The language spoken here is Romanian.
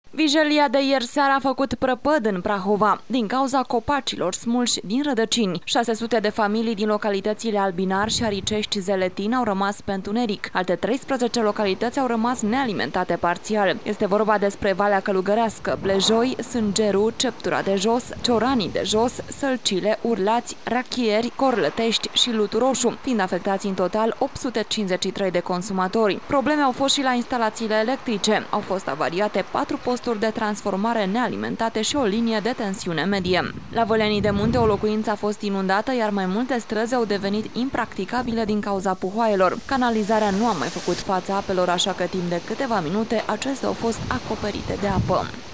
Vijelia de ieri seara a făcut prăpăd în Prahova din cauza copacilor smulși din rădăcini. 600 de familii din localitățile Albinar și Aricești Zeletin au rămas pe întuneric. Alte 13 localități au rămas nealimentate parțial. Este vorba despre Valea Călugărească, Blejoi, Sângeru, Ceptura de Jos, Cioranii de Jos, Sălcile, Urlați, Rachieri, Corlătești și Luturoșu, fiind afectați în total 853 de consumatori. Probleme au fost și la instalațiile electrice. Au fost avariate 4 posturi de transformare nealimentate și o linie de tensiune medie. La Vălenii de Munte o locuință a fost inundată, iar mai multe străzi au devenit impracticabile din cauza puhoaielor. Canalizarea nu a mai făcut față apelor, așa că timp de câteva minute acestea au fost acoperite de apă.